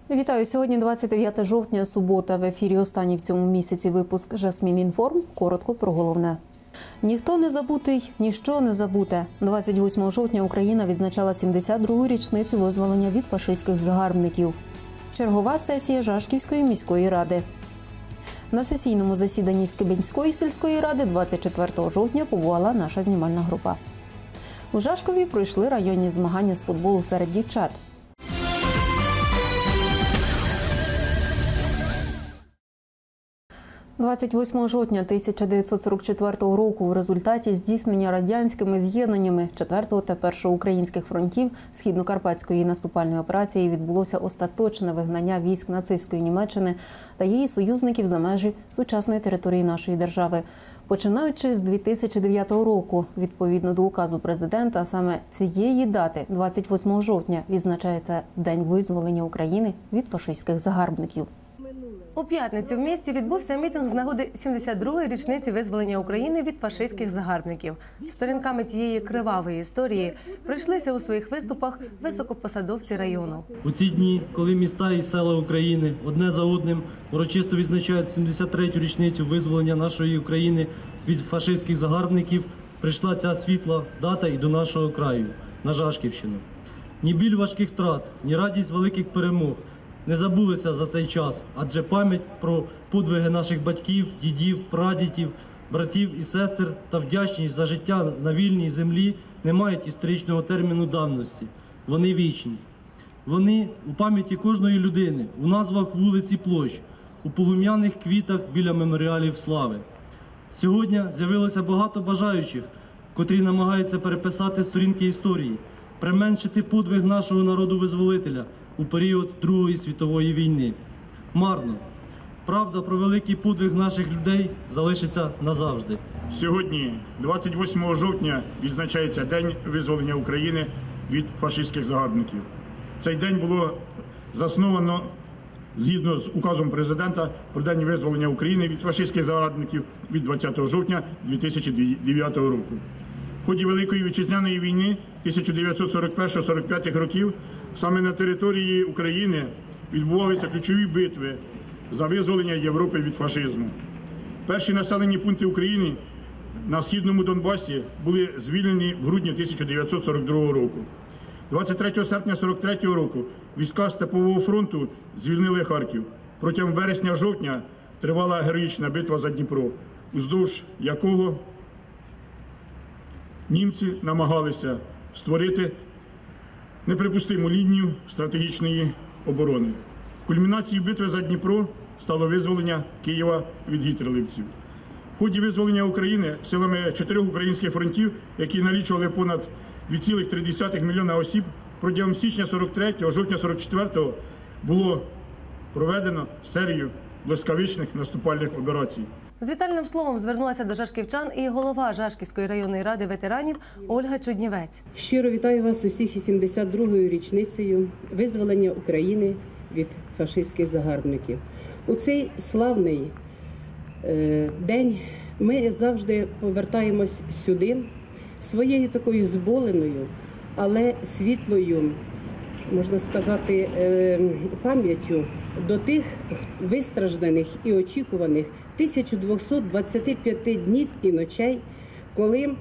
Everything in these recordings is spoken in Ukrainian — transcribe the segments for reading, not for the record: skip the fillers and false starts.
Вітаю! Сьогодні 29 жовтня, субота. В ефірі останній в цьому місяці випуск «Жасмін Інформ». Коротко про головне. Ніхто не забутий, ніщо не забуте. 28 жовтня Україна відзначала 72-гу річницю визволення від фашистських загарбників. Чергова сесія Жашківської міської ради. На сесійному засіданні Скибинської сільської ради 24 жовтня побувала наша знімальна група. У Жашкові пройшли районні змагання з футболу серед дівчат. – 28 жовтня 1944 року в результаті здійснення радянськими з'єднаннями 4-го та 1-го українських фронтів Східно-Карпатської наступальної операції відбулося остаточне вигнання військ нацистської Німеччини та її союзників за межі сучасної території нашої держави. Починаючи з 2009 року, відповідно до указу президента, а саме цієї дати, 28 жовтня, відзначається День визволення України від фашистських загарбників. У п'ятницю в місті відбувся мітинг з нагоди 72-ї річниці визволення України від фашистських загарбників. Сторінками тієї кривавої історії прийшлися у своїх виступах високопосадовці району. У ці дні, коли міста і села України одне за одним урочисто відзначають 73-ю річницю визволення нашої України від фашистських загарбників, прийшла ця світла дата і до нашого краю, на Жашківщину. Ні біль важких втрат, ні радість великих перемог не забулися за цей час, адже пам'ять про подвиги наших батьків, дідів, прадідів, братів і сестер та вдячність за життя на вільній землі не мають історичного терміну давності. Вони вічні. Вони у пам'яті кожної людини, у назвах вулиць і площ, у полум'яних квітах біля меморіалів слави. Сьогодні з'явилося багато бажаючих, котрі намагаються переписати сторінки історії, применшити подвиг нашого народу-визволителя у період Другої світової війни. Марно. Правда про великий подвиг наших людей залишиться назавжди. Сьогодні, 28 жовтня, відзначається День визволення України від фашистських загарбників. Цей день було засновано згідно з указом президента про День визволення України від фашистських загарбників від 20 жовтня 2009 року. В ході Великої Вітчизняної війни 1941-45 років саме на території України відбувалися ключові битви за визволення Європи від фашизму. Перші населені пункти України на Східному Донбасі були звільнені в грудні 1942 року. 23 серпня 1943 року війська Степового фронту звільнили Харків. Протягом вересня-жовтня тривала героїчна битва за Дніпро, уздовж якого німці намагалися створити неприпустиму лінію стратегічної оборони. Кульмінацією битви за Дніпро стало визволення Києва від гітлерівців. В ході визволення України силами 4 українських фронтів, які налічували понад 2,3 мільйона осіб, протягом січня 43-го, жовтня 44-го було проведено серію блискавичних наступальних операцій. З вітальним словом звернулася до жашківчан і голова Жашківської районної ради ветеранів Ольга Чуднівець. Щиро вітаю вас усіх із 72-ю річницею визволення України від фашистських загарбників. У цей славний день ми завжди повертаємось сюди своєю такою зболеною, але світлою, можна сказати, пам'яттю до тих вистражданих і очікуваних 1225 днів і ночей, коли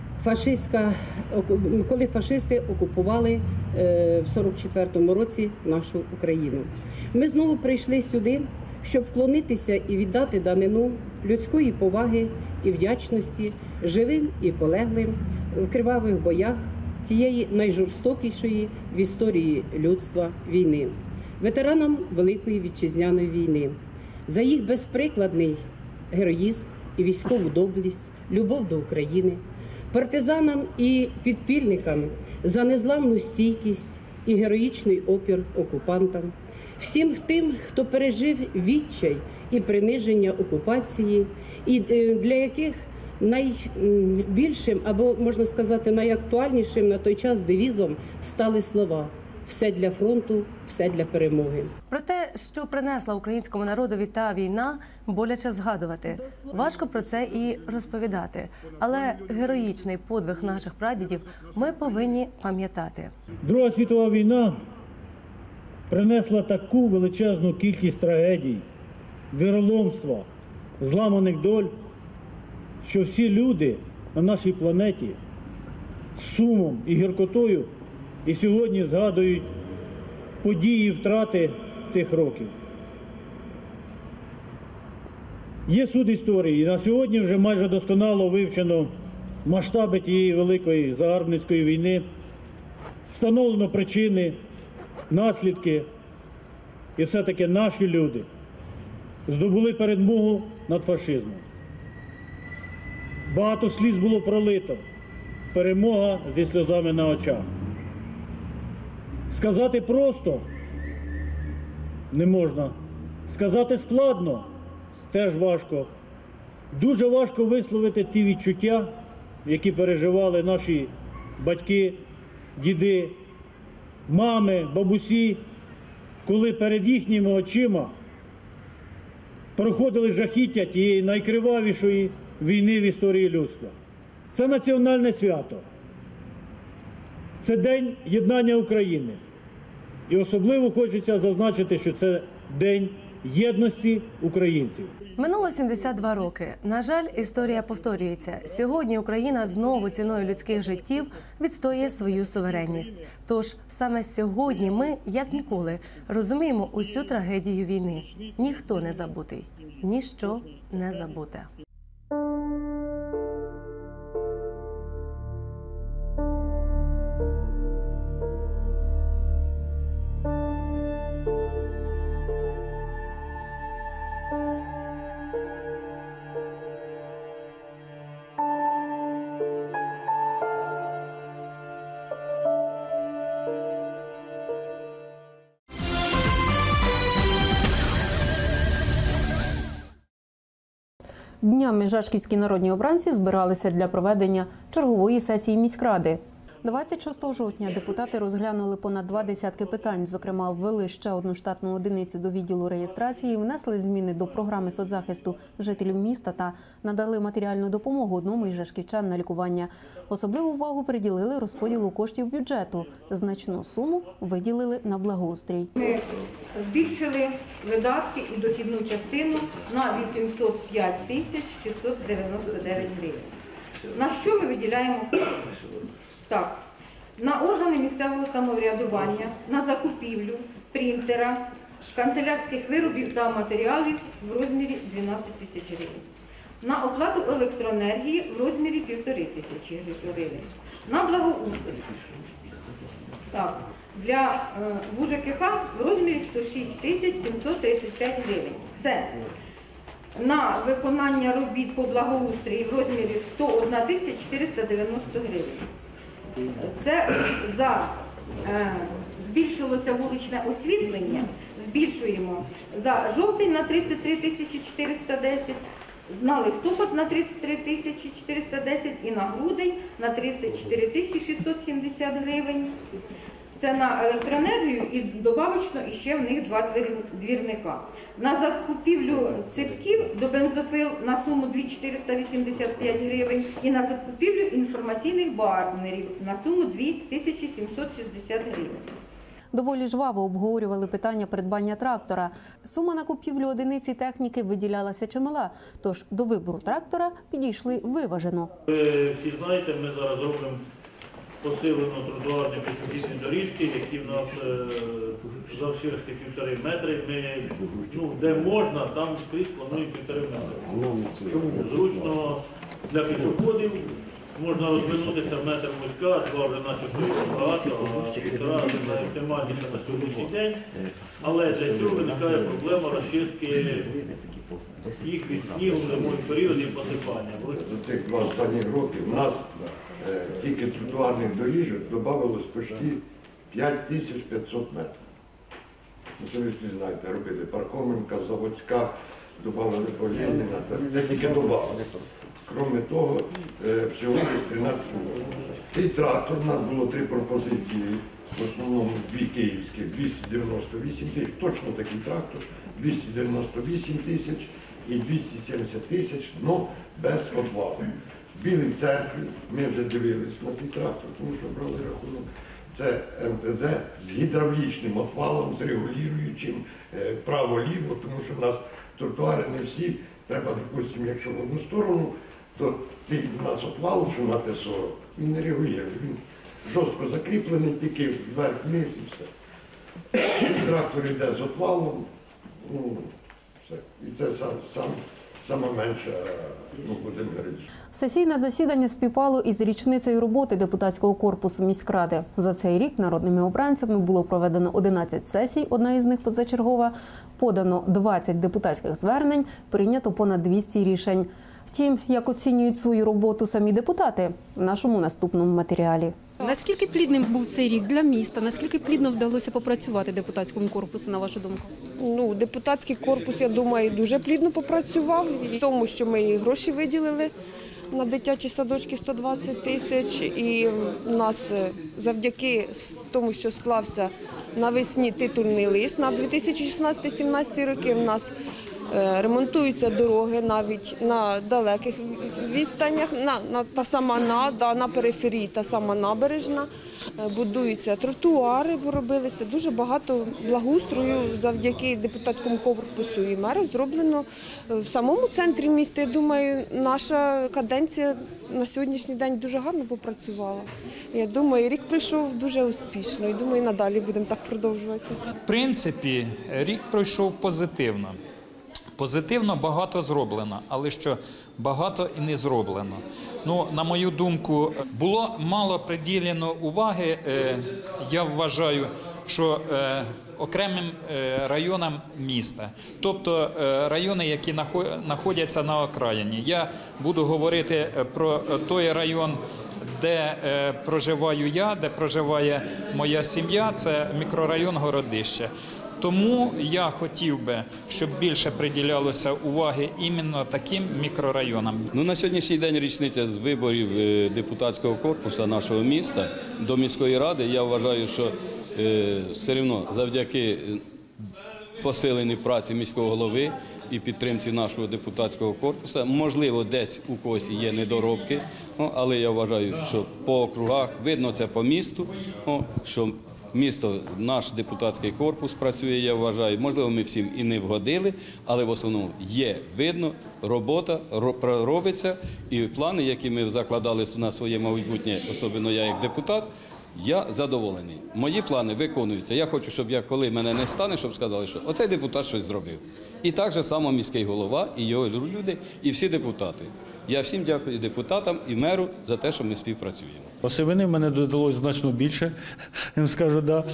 фашисти окупували в 44-му році нашу Україну. Ми знову прийшли сюди, щоб вклонитися і віддати данину людської поваги і вдячності живим і полеглим в кривавих боях тієї найжорстокішої в історії людства війни, ветеранам Великої Вітчизняної війни, за їх безприкладний героїзм і військову доблесть, любов до України, партизанам і підпільникам за незламну стійкість і героїчний опір окупантам, всім тим, хто пережив відчай і приниження окупації, і для яких найбільшим, або, можна сказати, найактуальнішим на той час девізом стали слова «Все для фронту, все для перемоги». Про те, що принесла українському народові та війна, боляче згадувати. Важко про це і розповідати. Але героїчний подвиг наших прадідів ми повинні пам'ятати. Друга світова війна принесла таку величезну кількість трагедій, віроломства, зламаних доль, що всі люди на нашій планеті з сумом і гіркотою і сьогодні згадують події втрати тих років. Є суд історії, і на сьогодні вже майже досконало вивчено масштаби тієї великої загарбницької війни, встановлено причини, наслідки, і все-таки наші люди здобули перемогу над фашизмом. Багато сліз було пролито, перемога зі сльозами на очах. Сказати просто не можна, сказати складно теж важко. Дуже важко висловити ті відчуття, які переживали наші батьки, діди, мами, бабусі, коли перед їхніми очима проходили жахіття тієї найкривавішої війни в історії людства. Це національне свято. Це День єднання України. І особливо хочеться зазначити, що це День єдності українців. Минуло 72 роки. На жаль, історія повторюється. Сьогодні Україна знову ціною людських життів відстоює свою суверенність. Тож саме сьогодні ми, як ніколи, розуміємо усю трагедію війни. Ніхто не забутий, ніщо не забуте. Днями жашківські народні обранці збиралися для проведення чергової сесії міськради. 26 жовтня депутати розглянули понад 2 десятки питань. Зокрема, ввели ще одну штатну одиницю до відділу реєстрації, внесли зміни до програми соцзахисту жителів міста та надали матеріальну допомогу одному із жашківчан на лікування. Особливу увагу приділили розподілу коштів бюджету. Значну суму виділили на благоустрій. Ми збільшили видатки і дохідну частину на 805 тисяч 699 гривень. На що ми виділяємо? Так, на органи місцевого самоврядування, на закупівлю принтера, канцелярських виробів та матеріалів в розмірі 12 тисяч гривень. На оплату електроенергії в розмірі 1500 гривень. На благоустрій. Так, для ВУЖКХ в розмірі 106 тисяч 735 гривень. Це на виконання робіт по благоустрії в розмірі 101 тисяч 490 гривень. Це збільшилося вуличне освітлення, збільшуємо за жовтень на 33 тисячі 410, на листопад на 33 тисячі 410 і на грудень на 34 тисячі 670 гривень. Це на електроенергію і добавочно іще в них 2 двірника. На закупівлю ципків до бензопил на суму 2485 гривень і на закупівлю інформаційних банерів на суму 2760 гривень. Доволі жваво обговорювали питання придбання трактора. Сума на купівлю одиниці техніки виділялася чимала, тож до вибору трактора підійшли виважено. Ви всі знаєте, ми зараз робимо посилено тротуарні пішохідні доріжки, які в нас завширшки 1,5 метри. Ми, де можна, там скрізь плануємо 1,5 метри. Чому? Зручно для пішоходів, можна розвинутися метр вузька, 2 вже начебто багато, а 1,5 найоптимальніше на сьогоднішній день. Але для цього виникає проблема розчистки їх від снігу в зимовий період і посипання. За цих 2 останніх роки в нас тільки тротуарних доріжок додавалось почти 5500 метрів. Це ви всі знаєте, робили Пархоменка, Заводська, додавали по Леніна, це тільки додавали. Крім того, всього з 13 років. Цей трактор, у нас було 3 пропозиції, в основному 2 київських, 298 тисяч, точно такий трактор, 298 тисяч і 270 тисяч, але без обвалу. В Білій церкві ми вже дивились на цей трактор, тому що брали рахунок це МТЗ з гідравлічним отвалом, з регулюючим право-ліво, тому що в нас тротуари не всі. Треба, допустимо, якщо в одну сторону, то цей у нас отвал, що на Т-40, він не регулює, він жорстко закріплений, тільки вверх-вниз і все. І трактор йде з отвалом, ну, все. І це саме менше, ну, будемо говорити. Сесійне засідання співпало із річницею роботи депутатського корпусу міськради. За цей рік народними обранцями було проведено 11 сесій, одна із них позачергова, подано 20 депутатських звернень, прийнято понад 200 рішень. Втім, як оцінюють свою роботу самі депутати – в нашому наступному матеріалі. Наскільки плідним був цей рік для міста? Наскільки плідно вдалося попрацювати депутатському корпусу, на вашу думку? Ну, депутатський корпус, я думаю, дуже плідно попрацював. І тому, що ми і гроші виділили на дитячі садочки 120 тисяч. І в нас завдяки тому, що склався навесні титульний лист на 2016-2017 роки, в нас ремонтуються дороги навіть на далеких відстанях, та сама на периферії та сама набережна, будуються тротуари, робилися, дуже багато благоустрою завдяки депутатському корпусу і мера зроблено в самому центрі міста. Я думаю, наша каденція на сьогоднішній день дуже гарно попрацювала. Я думаю, рік пройшов дуже успішно і думаю, надалі будемо так продовжувати. В принципі, рік пройшов позитивно. Позитивно багато зроблено, але що багато і не зроблено. Ну, на мою думку, було мало приділено уваги, я вважаю, що окремим районам міста, тобто райони, які знаходяться на окраїні. Я буду говорити про той район, де проживаю я, де проживає моя сім'я, це мікрорайон Городище. Тому я хотів би, щоб більше приділялося уваги іменно таким мікрорайонам. Ну, на сьогоднішній день річниця з виборів депутатського корпусу нашого міста до міської ради. Я вважаю, що все одно завдяки посиленій праці міського голови і підтримці нашого депутатського корпусу, можливо, десь у когось є недоробки, але я вважаю, що по округах, видно це по місту, що місто, наш депутатський корпус працює, я вважаю. Можливо, ми всім і не вгодили, але в основному є видно, робота робиться. І плани, які ми закладали на своє майбутнє, особливо я як депутат, я задоволений. Мої плани виконуються. Я хочу, щоб коли мене не стане, щоб сказали, що оцей депутат щось зробив. І так же само міський голова, і його люди, і всі депутати. Я всім дякую депутатам і меру за те, що ми співпрацюємо. Сивини в мене додалось значно більше, я скажу, да.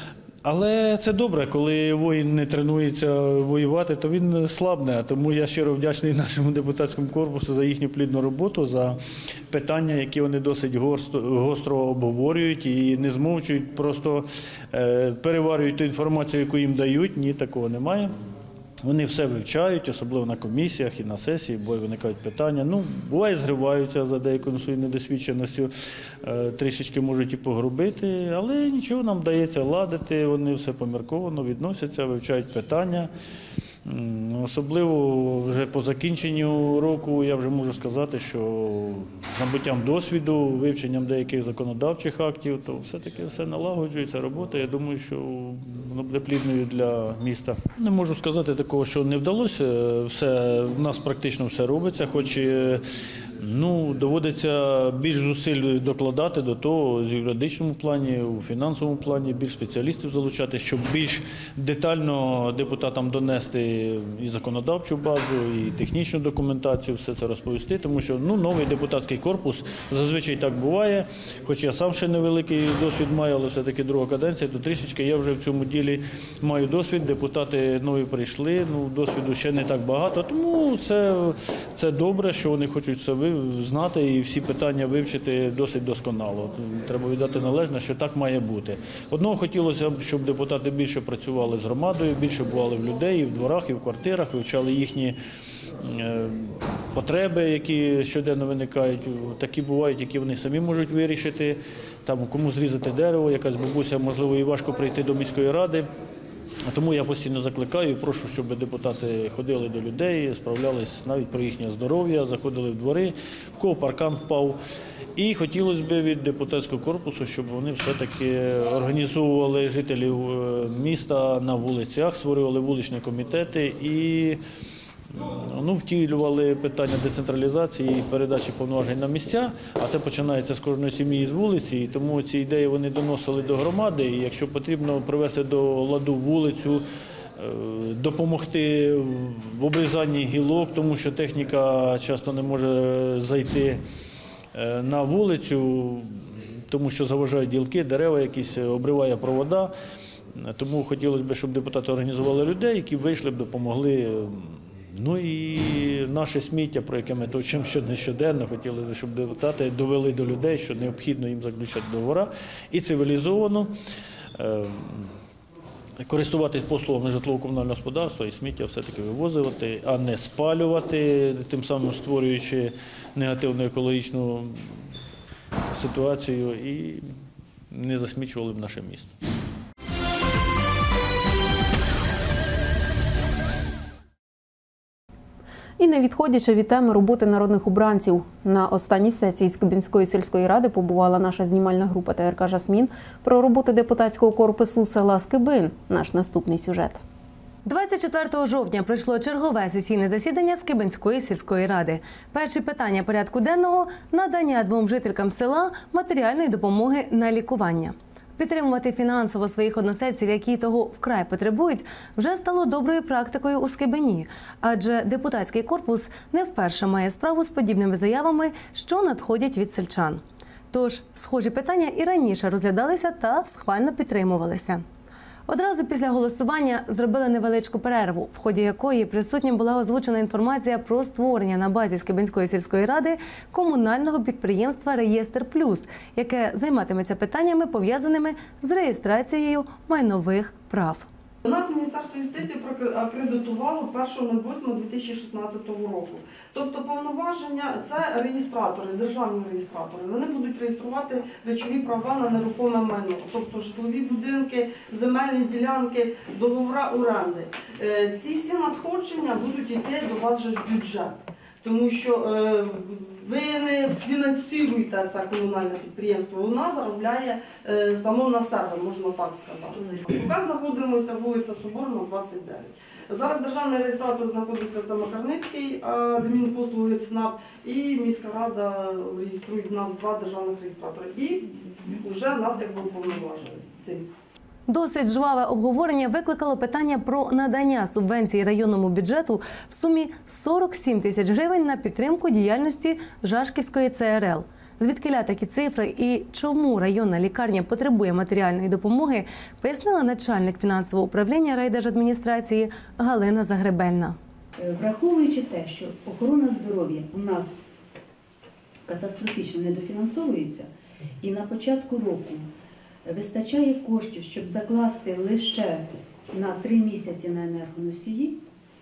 Але це добре, коли воїн не тренується воювати, то він слабне. Тому я щиро вдячний нашому депутатському корпусу за їхню плідну роботу, за питання, які вони досить гостро обговорюють і не змовчують, просто переварюють ту інформацію, яку їм дають. Ні, такого немає. Вони все вивчають, особливо на комісіях і на сесії, бо виникають питання. Ну, буває, зриваються за деякою своєю недосвідченістю, трішечки можуть і погрубити, але нічого, нам вдається ладити, вони все помірковано відносяться, вивчають питання. Особливо вже по закінченню року я вже можу сказати, що з набуттям досвіду, вивченням деяких законодавчих актів, то все-таки все налагоджується, робота. Я думаю, що воно буде плідною для міста. Не можу сказати такого, що не вдалося. У нас практично все робиться, хоч доводиться більш зусиль докладати до того з юридичному плані, у фінансовому плані, більш спеціалістів залучати, щоб більш детально депутатам донести і законодавчу базу, і технічну документацію, все це розповісти, тому що новий депутатський корпус, зазвичай так буває, хоч я сам ще невеликий досвід маю, але все-таки друга каденція, то трішечки я вже в цьому ділі маю досвід, депутати нові прийшли, досвіду ще не так багато, тому це добре, що вони хочуть все знати і всі питання вивчити досить досконало. Треба віддати належне, що так має бути. Одного хотілося б, щоб депутати більше працювали з громадою, більше бували в людей, і в дворах, і в квартирах, вивчали їхні потреби, які щоденно виникають. Такі бувають, які вони самі можуть вирішити. Там кому зрізати дерево, якась бабуся, можливо, і важко прийти до міської ради. Тому я постійно закликаю і прошу, щоб депутати ходили до людей, справлялись навіть про їхнє здоров'я, заходили в двори, в кого паркан впав. І хотілося б від депутатського корпусу, щоб вони все-таки організовували жителів міста на вулицях, створювали вуличні комітети і втілювали питання децентралізації і передачі повноважень на місця, а це починається з кожної сім'ї і з вулиці, і тому ці ідеї вони доносили до громади, і якщо потрібно привести до ладу вулицю, допомогти в обрізанні гілок, тому що техніка часто не може зайти на вулицю, тому що заважають гілки, дерева якісь, обриває провода. Тому хотілося б, щоб депутати організували людей, які вийшли б, допомогли. Ну і наше сміття, про яке ми точимо щоденно, хотіли б, щоб депутати довели до людей, що необхідно їм заключати договори і цивілізовано користуватись послугами житлово-комунального господарства і сміття все-таки вивозити, а не спалювати, тим самим створюючи негативну екологічну ситуацію і не засмічували б наше місто. І не відходячи від теми роботи народних обранців, на останній сесії Скибинської сільської ради побувала наша знімальна група ТРК «Жасмін» про роботу депутатського корпусу села Скибин. Наш наступний сюжет. 24 жовтня пройшло чергове сесійне засідання Скибинської сільської ради. Перші питання порядку денного – надання 2 жителькам села матеріальної допомоги на лікування. Підтримувати фінансово своїх односельців, які того вкрай потребують, вже стало доброю практикою у Скибині. Адже депутатський корпус не вперше має справу з подібними заявами, що надходять від сельчан. Тож, схожі питання і раніше розглядалися та схвально підтримувалися. Одразу після голосування зробили невеличку перерву, в ході якої присутнім була озвучена інформація про створення на базі Скибинської сільської ради комунального підприємства «Реєстр Плюс», яке займатиметься питаннями, пов'язаними з реєстрацією майнових прав. У нас Міністерство юстиції акредитувало 1.08.2016 року. Тобто повноваження – це реєстратори, державні реєстратори. Вони будуть реєструвати речові права на нерухоме майно, тобто житлові будинки, земельні ділянки, договори оренди. Ці всі надходження будуть йти до вас же в бюджет, тому що ви не фінансуєте це комунальне підприємство, воно заробляє само на себе, можна так сказати. Поки знаходимося вулиця Соборна, 29. Зараз державний реєстратор знаходиться в Макарницькій, адмінпослуги ЦНАП, і міська рада реєструє в нас 2 державних реєстратори. І вже нас якби уповноважили цим. Досить жваве обговорення викликало питання про надання субвенції районному бюджету в сумі 47 тисяч гривень на підтримку діяльності Жашківської ЦРЛ. Звідкиля такі цифри і чому районна лікарня потребує матеріальної допомоги, пояснила начальник фінансового управління райдержадміністрації Галина Загребельна. Враховуючи те, що охорона здоров'я у нас катастрофічно недофінансовується, і на початку року вистачає коштів, щоб закласти лише на 3 місяці на енергоносії,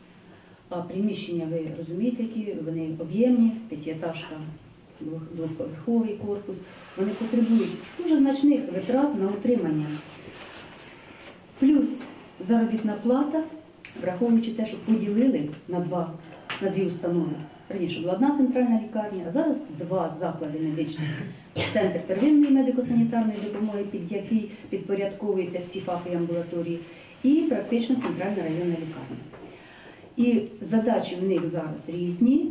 а приміщення, ви розумієте, які вони об'ємні, 5-етажка, 2-поверховий корпус, вони потребують дуже значних витрат на утримання. Плюс заробітна плата, враховуючи те, що поділили на 2 установи. Раніше була 1 центральна лікарня, а зараз 2 заклади медичних. Центр первинної медико-санітарної допомоги, під який підпорядковуються всі ФАПи і амбулаторії, і практично центральна районна лікарня. І задачі в них зараз різні,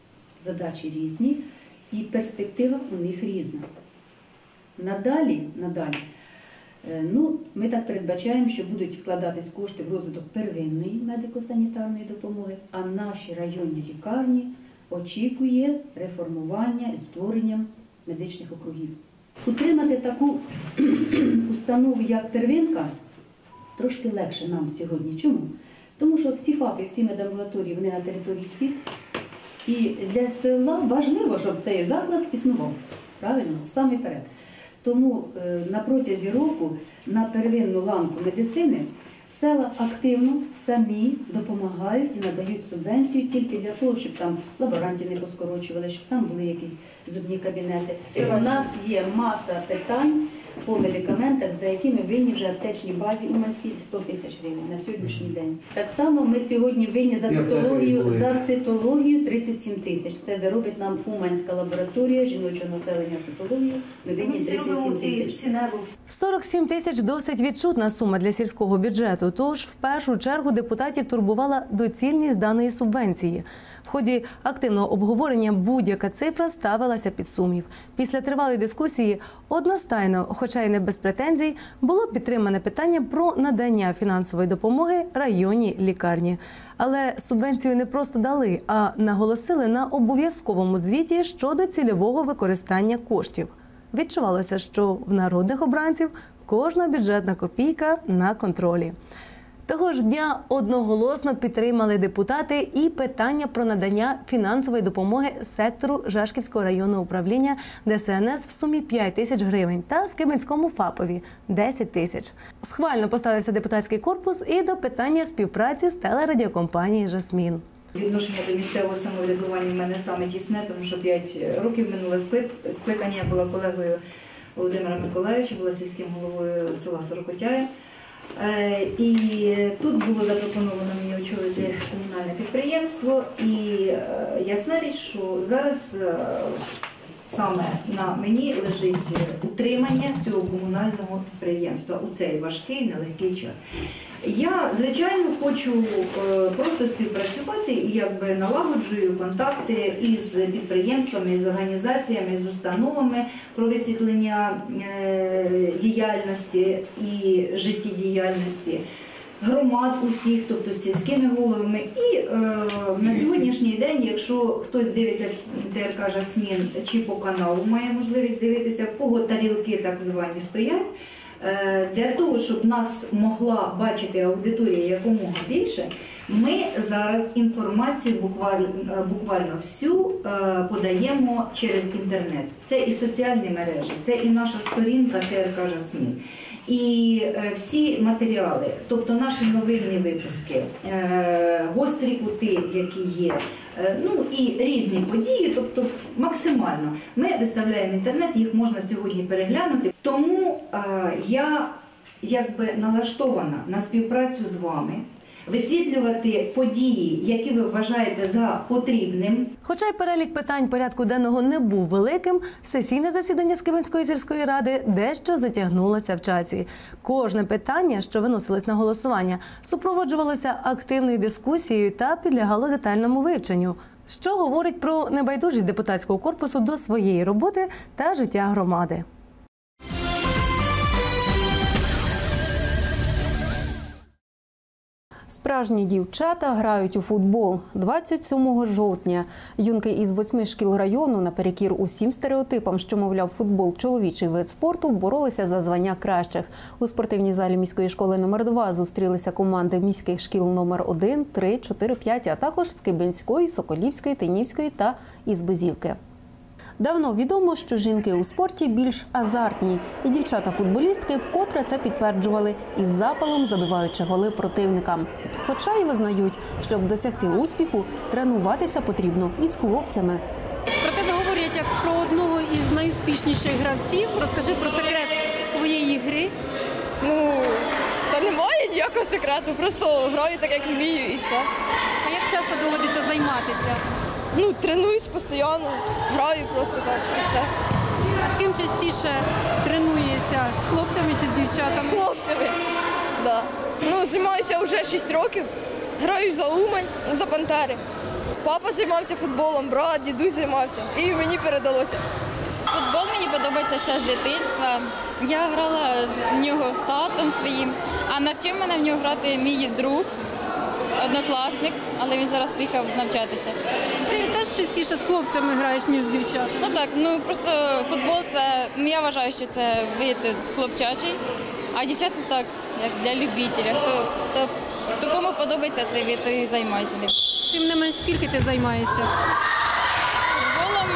і перспектива у них різна. Надалі, ми так передбачаємо, що будуть вкладатись кошти в розвиток первинної медико-санітарної допомоги, а наші районні лікарні очікує реформування і створення медичних округів. Утримати таку установу, як первинка, трошки легше нам сьогодні. Чому? Тому що всі ФАПи, всі медамбулаторії, вони на території всіх. І для села важливо, щоб цей заклад існував. Правильно? Саме перед. Тому на протязі року на первинну ланку медицини Села активно самі допомагають і надають субвенцію тільки для того, щоб там лаборантів не поскорочували, щоб там були якісь зубні кабінети. У нас є маса питань по медикаментах, за якими винні вже в аптечній базі Уманській 100 тисяч гривень на сьогоднішній день. Так само ми сьогодні винні за цитологію 37 тисяч. Це де робить нам Уманська лабораторія жіночого населення цитологію. Ми винні 37 тисяч. 47 тисяч – досить відчутна сума для сільського бюджету. Тож, в першу чергу, депутатів турбувала доцільність даної субвенції. В ході активного обговорення будь-яка цифра ставилася під сумнів. Після тривалої дискусії одностайно, хоча й не без претензій, було підтримане питання про надання фінансової допомоги районній лікарні. Але субвенцію не просто дали, а наголосили на обов'язковому звіті щодо цільового використання коштів. Відчувалося, що в народних обранців кожна бюджетна копійка на контролі. Того ж дня одноголосно підтримали депутати і питання про надання фінансової допомоги сектору Жашківського районного управління ДСНС в сумі 5 тисяч гривень та Скибинському ФАПові – 10 тисяч. Схвально поставився депутатський корпус і до питання співпраці з телерадіокомпанією «Жасмін». Відношення до місцевого самоврядування в мене саме тісне, тому що 5 років минуле скликання, я була колегою Володимира Миколаївича, була сільським головою села Сорокотяє. І тут було запропоновано мені очолити комунальне підприємство. І ясна річ, що зараз саме на мені лежить утримання цього комунального підприємства у цей важкий, нелегкий час. Я, звичайно, хочу просто співпрацювати і якби налагоджую контакти із підприємствами, з організаціями, з установами про висвітлення діяльності і життєдіяльності громад усіх, тобто з сільськими головами. І на сьогоднішній день, якщо хтось дивиться ТРК «Жасмін» чи по каналу має можливість дивитися, в кого тарілки так звані стоять, для того, щоб нас могла бачити аудиторія якомога більше, ми зараз інформацію буквально всю подаємо через інтернет. Це і соціальні мережі, це і наша сторінка ТРК «Жасмін». І всі матеріали, тобто наші новинні випуски, гострі кути, які є, ну і різні події, тобто максимально. Ми виставляємо в інтернет, їх можна сьогодні переглянути. Тому я якби налаштована на співпрацю з вами, висвітлювати події, які ви вважаєте за потрібним. Хоча й перелік питань порядку денного не був великим, сесійне засідання Скибинської сільської ради дещо затягнулося в часі. Кожне питання, що виносилось на голосування, супроводжувалося активною дискусією та підлягало детальному вивченню, що говорить про небайдужість депутатського корпусу до своєї роботи та життя громади. Справжні дівчата грають у футбол. 27 жовтня юнки із 8 шкіл району наперекір усім стереотипам, що, мовляв, футбол – чоловічий вид спорту, боролися за звання кращих. У спортивній залі міської школи номер 2 зустрілися команди міських шкіл номер 1, 3, 4, 5, а також Скибинської, Соколівської, Тинівської та Ізбезівки. Давно відомо, що жінки у спорті більш азартні. І дівчата-футболістки вкотре це підтверджували із запалом, забиваючи голи противникам. Хоча й визнають, щоб досягти успіху, тренуватися потрібно із хлопцями. Про тебе говорять як про одного із найуспішніших гравців. Розкажи про секрет своєї гри. Ну, та немає ніякого секрету, просто граю так, як вмію і все. А як часто доводиться займатися? Ну, тренуюсь постійно, граю просто так і все. А з ким частіше тренуєшся? З хлопцями чи з дівчатами? З хлопцями, так. Да. Ну, займаюся вже 6 років, граю за Умань, за Пантери. Папа займався футболом, брат, дідусь займався і мені передалося. Футбол мені подобається ще з дитинства. Я грала в нього з татом своїм, а навчив мене в нього грати мій друг, однокласник, але він зараз поїхав навчатися. Ти теж частіше з хлопцями граєш, ніж з дівчатами? Ну так, ну просто футбол це, ну я вважаю, що це вид хлопчачий, а дівчата так, як для любителя. Хто кому подобається цей вид, то і займається ним. Тим не менш, скільки ти займаєшся? Футболом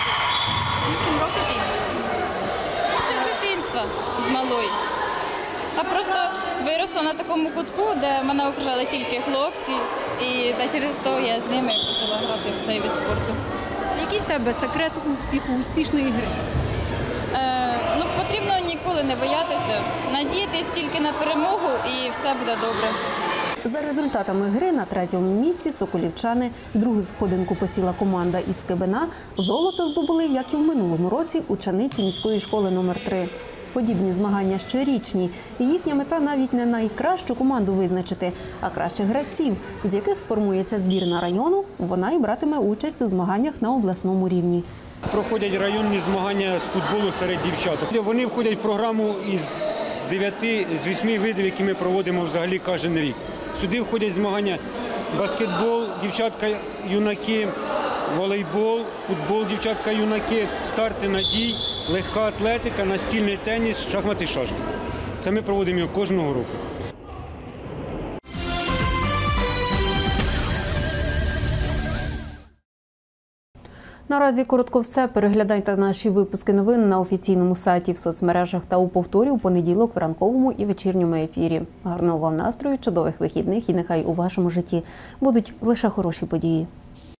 7 років. 7 років? 7. Ще з дитинства, з малої. а просто виросла на такому кутку, де мене окружали тільки хлопці, і через то я з ними почала грати в цей вид спорту. Який в тебе секрет успіху, успішної гри? Потрібно ніколи не боятися, надіятись тільки на перемогу і все буде добре. За результатами гри на третьому місці соколівчани, другу сходинку посіла команда із Скибина, золото здобули, як і в минулому році, учениці міської школи номер 3. Подібні змагання щорічні, і їхня мета навіть не найкращу команду визначити, а кращих гравців, з яких сформується збірна району, вона і братиме участь у змаганнях на обласному рівні. Проходять районні змагання з футболу серед дівчаток. Вони входять в програму із 8 видів, які ми проводимо взагалі кожен рік. Сюди входять змагання баскетбол, дівчатка-юнаки, волейбол, футбол, дівчатка-юнаки, старти надій, легка атлетика, настільний теніс, шахмати, шашки. Це ми проводимо його кожного року. Наразі коротко все. Переглядайте наші випуски новин на офіційному сайті, в соцмережах та у повторі у понеділок в ранковому і вечірньому ефірі. Гарного вам настрою, чудових вихідних і нехай у вашому житті будуть лише хороші події.